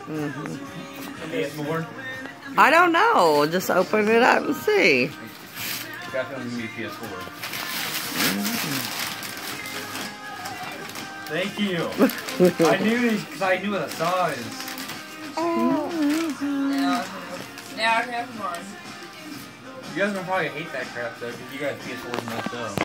PS4? I don't know. Just open it up and see. Definitely gonna be PS4. Thank you. I knew this because I knew what the saw is. Now I have one. You guys gonna probably hate that crap though, because you guys PS4 is messed up.